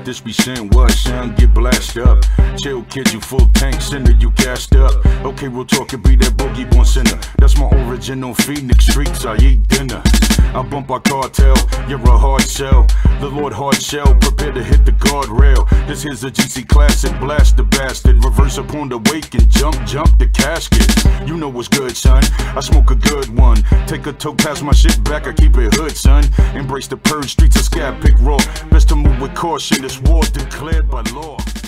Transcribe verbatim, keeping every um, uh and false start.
this be saying what, son? Get blasted up. Chill, kid, you full tank, sender, you gassed up. Okay, we'll talk, it be that boogie born sinner. That's my original Phoenix streets, I eat dinner. I bump our cartel, you're a hard shell. The Lord hard shell, prepare to hit the guardrail. This here's a G C classic, blast the bastard. Reverse upon the wake and jump, jump the casket. You know what's good, son, I smoke a good one. Take a toke, pass my shit back, I keep it hood, son. Embrace the purge, streets of scab, pick raw. Best to move with caution, this war declared by law.